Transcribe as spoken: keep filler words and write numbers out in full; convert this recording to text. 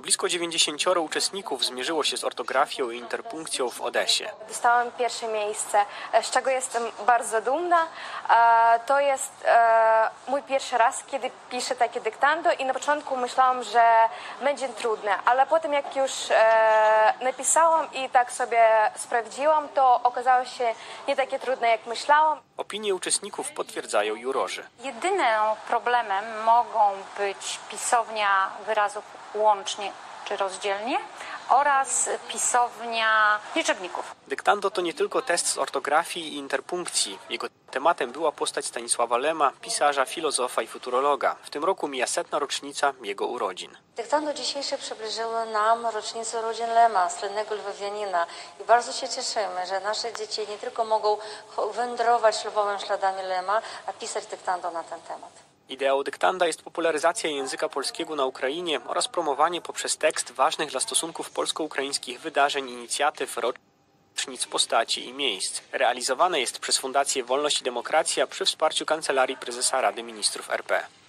Blisko dziewięćdziesięcioro uczestników zmierzyło się z ortografią i interpunkcją w Odesie. Dostałam pierwsze miejsce, z czego jestem bardzo dumna. To jest mój pierwszy raz, kiedy piszę takie dyktando i na początku myślałam, że będzie trudne, ale potem jak już napisałam i tak sobie sprawdziłam, to okazało się nie takie trudne, jak myślałam. Opinie uczestników potwierdzają jurorzy. Jedynym problemem mogą być pisownia wyrazów łącznie czy rozdzielnie oraz pisownia liczebników. Dyktando to nie tylko test z ortografii i interpunkcji. Jego tematem była postać Stanisława Lema, pisarza, filozofa i futurologa. W tym roku mija setna rocznica jego urodzin. Dyktando dzisiejsze przybliżyło nam rocznicę urodzin Lema, słynnego lwowianina. I bardzo się cieszymy, że nasze dzieci nie tylko mogą wędrować lwowym śladami Lema, a pisać dyktando na ten temat. Ideą dyktanda jest popularyzacja języka polskiego na Ukrainie oraz promowanie poprzez tekst ważnych dla stosunków polsko-ukraińskich wydarzeń, inicjatyw, rocznic, postaci i miejsc. Realizowane jest przez Fundację Wolność i Demokracja przy wsparciu Kancelarii Prezesa Rady Ministrów R P.